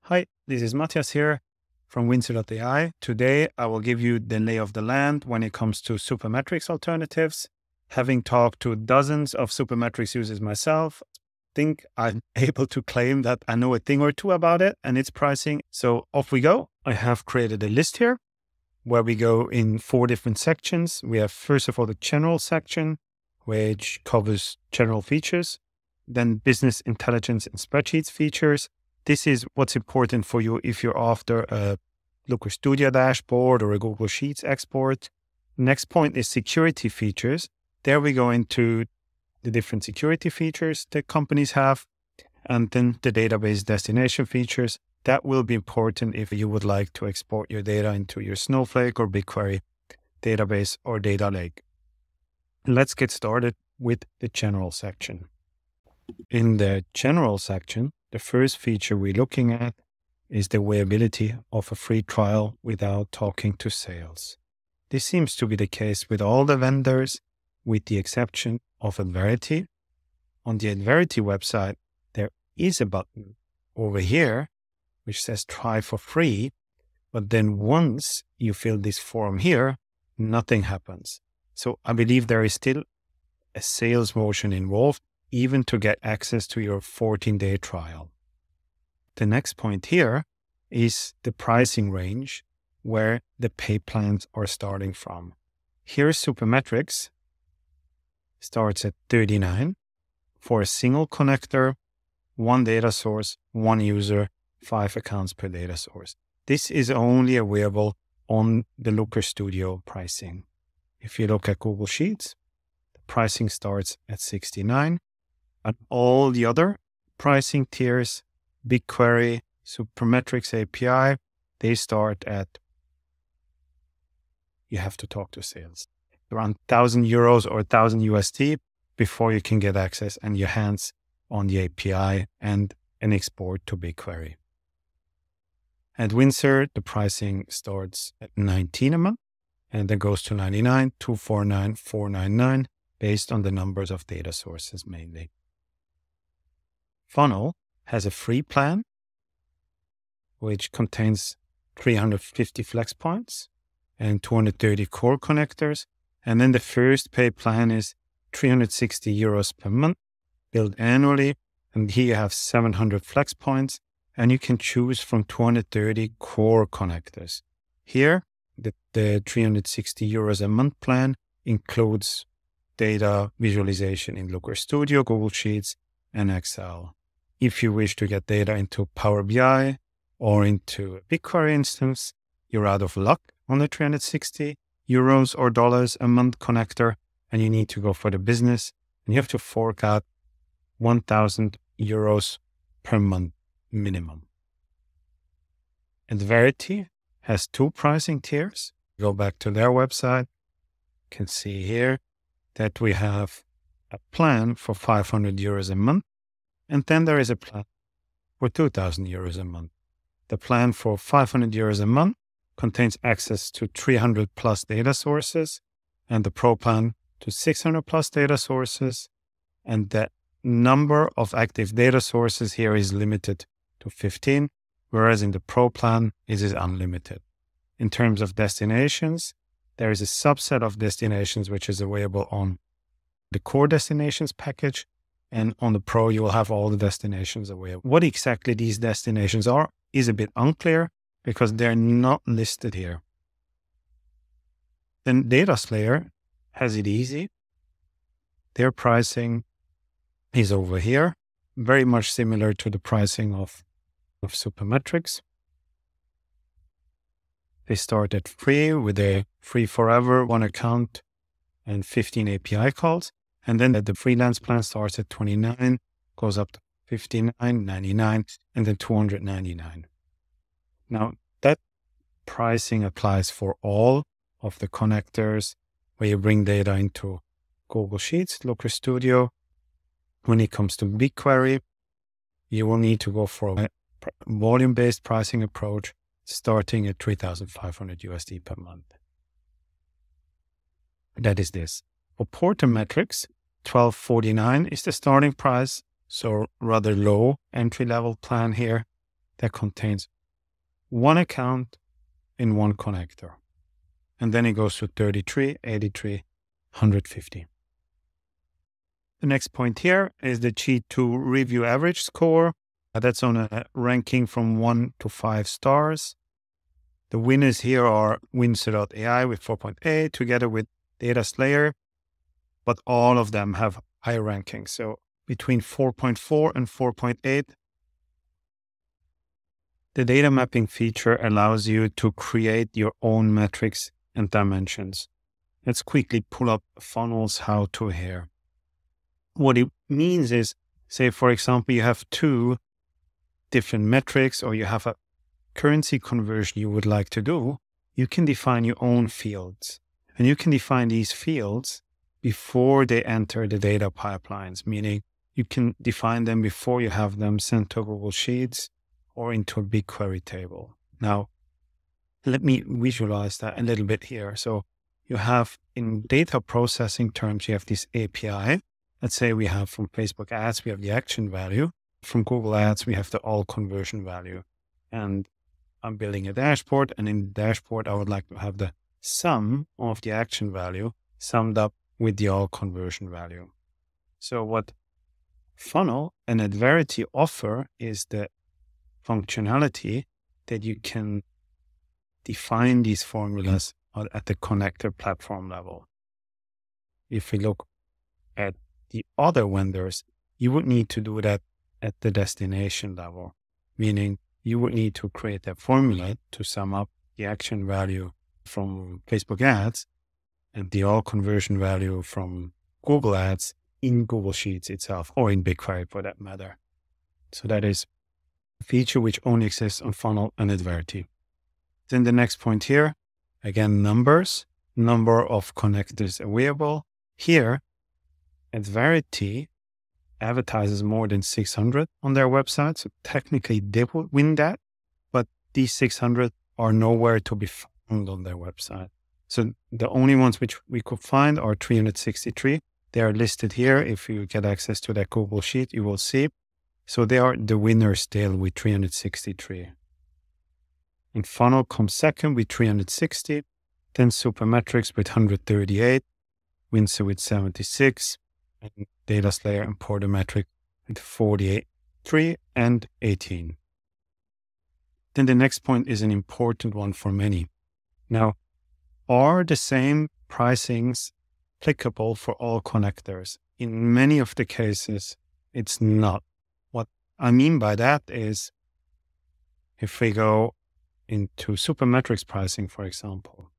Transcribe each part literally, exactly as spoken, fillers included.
Hi, this is Matthias here from Windsor dot A I. Today, I will give you the lay of the land when it comes to Supermetrics alternatives. Having talked to dozens of Supermetrics users myself, I think I'm able to claim that I know a thing or two about it and its pricing. So off we go. I have created a list here where we go in four different sections. We have, first of all, the general section, which covers general features, then business intelligence and spreadsheets features. This is what's important for you if you're after a Looker Studio dashboard or a Google Sheets export. Next point is security features. There we go into the different security features that companies have, and then the database destination features. That will be important if you would like to export your data into your Snowflake or BigQuery database or data lake. Let's get started with the general section. In the general section, the first feature we're looking at is the availability of a free trial without talking to sales. This seems to be the case with all the vendors, with the exception of Adverity. On the Adverity website, there is a button over here which says try for free, but then once you fill this form here, nothing happens. So I believe there is still a sales motion involved, even to get access to your fourteen day trial. The next point here is the pricing range where the pay plans are starting from. Here, Supermetrics starts at thirty-nine for a single connector, one data source, one user, five accounts per data source. This is only available on the Looker Studio pricing. If you look at Google Sheets, the pricing starts at sixty-nine. And all the other pricing tiers, BigQuery, Supermetrics A P I, they start at, you have to talk to sales, around one thousand euros or one thousand U S D before you can get access and your hands on the A P I and an export to BigQuery. At Windsor, the pricing starts at nineteen a month and then goes to ninety-nine, two forty-nine, four ninety-nine, based on the numbers of data sources mainly. Funnel has a free plan, which contains three hundred fifty flex points and two hundred thirty core connectors. And then the first pay plan is three hundred sixty euros per month, billed annually. And here you have seven hundred flex points, and you can choose from two hundred thirty core connectors. Here, the, the three hundred sixty euros a month plan includes data visualization in Looker Studio, Google Sheets, and Excel. If you wish to get data into Power B I or into a BigQuery instance, you're out of luck on the three hundred sixty euros or dollars a month connector, and you need to go for the business, and you have to fork out one thousand euros per month minimum. Adverity has two pricing tiers. Go back to their website. You can see here that we have a plan for five hundred euros a month. And then there is a plan for two thousand euros a month. The plan for five hundred euros a month contains access to three hundred plus data sources, and the Pro plan to six hundred plus data sources. And the number of active data sources here is limited to fifteen, whereas in the Pro plan, it is unlimited. In terms of destinations, there is a subset of destinations which is available on the core destinations package. And on the Pro, you will have all the destinations available. What exactly these destinations are is a bit unclear because they're not listed here. Then DataSlayer has it easy. Their pricing is over here, very much similar to the pricing of, of Supermetrics. They start at free with a free forever, one account, and fifteen A P I calls. And then the freelance plan starts at twenty-nine, goes up to fifty-nine, ninety-nine, and then two hundred ninety-nine. Now, that pricing applies for all of the connectors where you bring data into Google Sheets, Looker Studio. When it comes to BigQuery, you will need to go for a volume-based pricing approach starting at three thousand five hundred U S D per month. That is this. For Supermetrics, twelve forty-nine is the starting price, so rather low entry-level plan here. that contains one account in one connector. And then it goes to thirty-three, eighty-three, one hundred fifty. The next point here is the G two review average score. That's on a ranking from one to five stars. The winners here are Windsor dot A I with four point eight together with Data Slayer, but all of them have high rankings. So between four point four and four point eight, the data mapping feature allows you to create your own metrics and dimensions. Let's quickly pull up funnels how to here. What it means is, say, for example, you have two different metrics or you have a currency conversion you would like to do, you can define your own fields. And you can define these fields before they enter the data pipelines, meaning you can define them before you have them sent to Google Sheets or into a BigQuery table. Now, let me visualize that a little bit here. So you have, in data processing terms, you have this A P I. Let's say we have from Facebook ads, we have the action value. From Google Ads, we have the all conversion value. And I'm building a dashboard, and in the dashboard, I would like to have the sum of the action value summed up with the all conversion value. So what Funnel and Adverity offer is the functionality that you can define these formulas at the connector platform level. If we look at the other vendors, you would need to do that at the destination level, meaning you would need to create a formula to sum up the action value from Facebook ads and the all conversion value from Google ads in Google Sheets itself, or in BigQuery for that matter. So that is a feature which only exists on Funnel and Adverity. Then the next point here, again, numbers, number of connectors available. Here, Adverity advertises more than six hundred on their website. So technically they would win that, but these six hundred are nowhere to be found on their website. So the only ones which we could find are three hundred sixty-three. They are listed here. If you get access to that Google Sheet, you will see. So they are the winners still with three hundred sixty-three. And Funnel comes second with three hundred sixty. Then Supermetrics with one hundred thirty-eight. Windsor with seventy-six. And Data Slayer and Portometric with forty-eight, three and eighteen. Then the next point is an important one for many. Now, are the same pricings applicable for all connectors? In many of the cases, it's not. What I mean by that is, if we go into Supermetrics pricing, for example,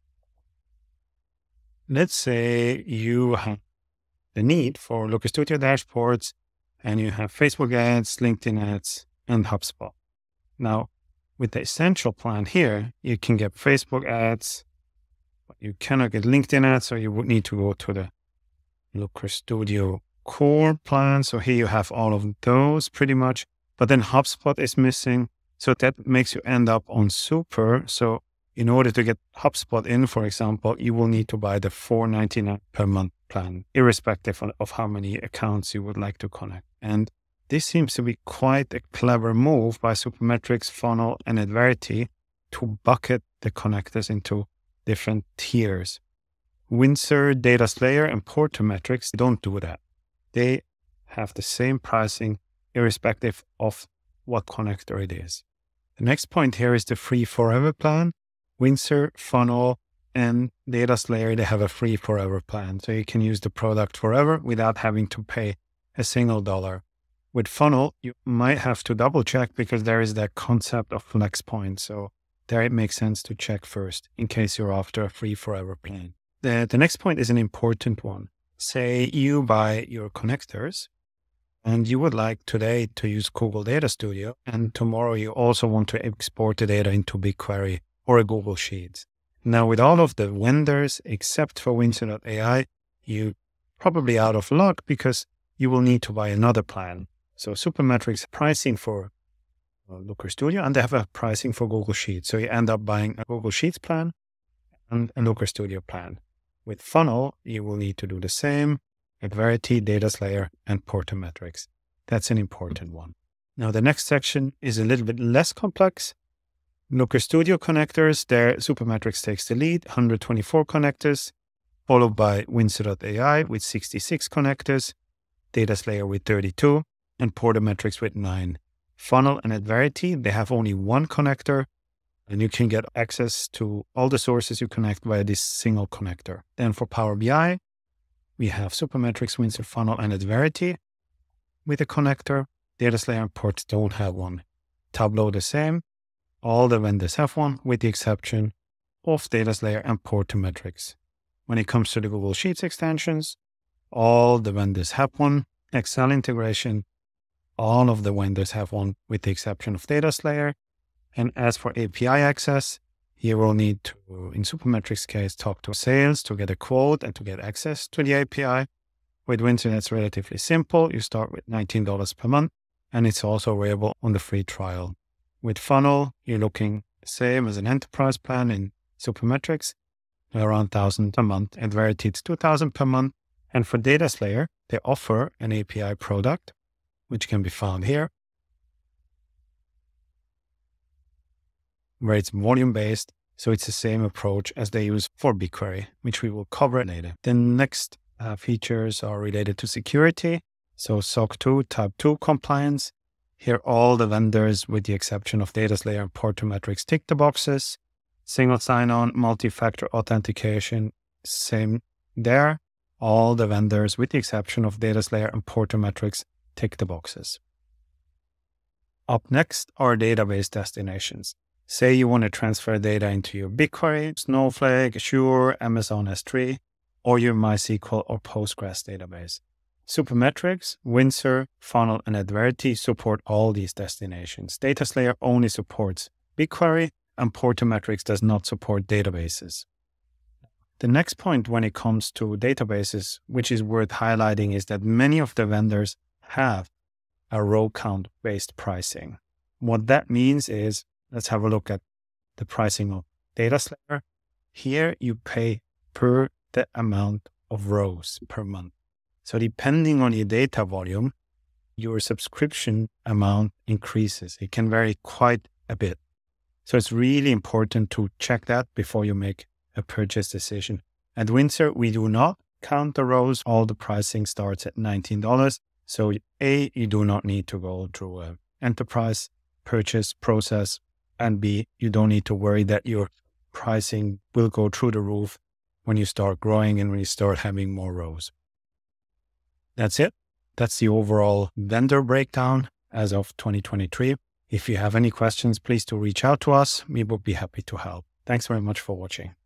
let's say you have the need for Looker Studio dashboards, and you have Facebook ads, LinkedIn ads, and HubSpot. Now, with the Essential plan here, you can get Facebook ads, but you cannot get LinkedIn ads, so you would need to go to the Looker Studio Core plan. So here you have all of those pretty much, but then HubSpot is missing. So that makes you end up on Super. So in order to get HubSpot in, for example, you will need to buy the four ninety-nine per month plan, irrespective of how many accounts you would like to connect. And this seems to be quite a clever move by Supermetrics, Funnel, and Adverity to bucket the connectors into different tiers. Windsor, Data Slayer, and Portometrics don't do that. They have the same pricing, irrespective of what connector it is. The next point here is the free forever plan. Windsor, Funnel, and Data Slayer, they have a free forever plan. So you can use the product forever without having to pay a single dollar. With Funnel, you might have to double check because there is that concept of flex points. So there it makes sense to check first in case you're after a free forever plan. The, the next point is an important one. Say you buy your connectors and you would like today to use Google Data Studio, and tomorrow you also want to export the data into BigQuery or a Google Sheets. Now, with all of the vendors, except for Windsor dot A I, you probably out of luck because you will need to buy another plan. So Supermetrics pricing for Looker Studio, and they have a pricing for Google Sheets. So you end up buying a Google Sheets plan and a Looker Studio plan. With Funnel, you will need to do the same, Adverity, Data Slayer, and Portometrics. That's an important one. Now, the next section is a little bit less complex. Looker Studio connectors, there Supermetrics takes the lead, one hundred twenty-four connectors, followed by Windsor dot A I with sixty-six connectors, Dataslayer with thirty-two, and Portometrics with nine. Funnel and Adverity, they have only one connector, and you can get access to all the sources you connect via this single connector. Then for Power B I, we have Supermetrics, Windsor, Funnel, and Adverity with a connector. Dataslayer and Ports don't have one. Tableau the same. All the vendors have one, with the exception of Dataslayer and Portometrics. When it comes to the Google Sheets extensions, all the vendors have one. Excel integration, all of the vendors have one, with the exception of Dataslayer. And as for A P I access, you will need to, in Supermetrics case, talk to sales to get a quote and to get access to the A P I. With Windsor, that's relatively simple. You start with nineteen dollars per month, and it's also available on the free trial. With Funnel, you're looking the same as an enterprise plan in Supermetrics, around one thousand dollars per month. At Verity, it's two thousand dollars per month. And for Dataslayer, they offer an A P I product, which can be found here, where it's volume-based. So it's the same approach as they use for BigQuery, which we will cover later. The next uh, features are related to security. So S O C two, Type two compliance. Here, all the vendors, with the exception of Dataslayer and Portometrics, tick the boxes. Single sign-on, multi-factor authentication, same there. All the vendors, with the exception of Dataslayer and Portometrics, tick the boxes. Up next are database destinations. Say you want to transfer data into your BigQuery, Snowflake, Azure, Amazon S three, or your MySQL or Postgres database. Supermetrics, Windsor, Funnel, and Adverity support all these destinations. Dataslayer only supports BigQuery, and Portometrics does not support databases. The next point when it comes to databases, which is worth highlighting, is that many of the vendors have a row count based pricing. What that means is, let's have a look at the pricing of Dataslayer. Here you pay per the amount of rows per month. So depending on your data volume, your subscription amount increases. It can vary quite a bit. So it's really important to check that before you make a purchase decision. At Windsor, we do not count the rows. All the pricing starts at nineteen dollars. So A, you do not need to go through an enterprise purchase process. And B, you don't need to worry that your pricing will go through the roof when you start growing and when you start having more rows. That's it. That's the overall vendor breakdown as of twenty twenty-three. If you have any questions, please do reach out to us. We would be happy to help. Thanks very much for watching.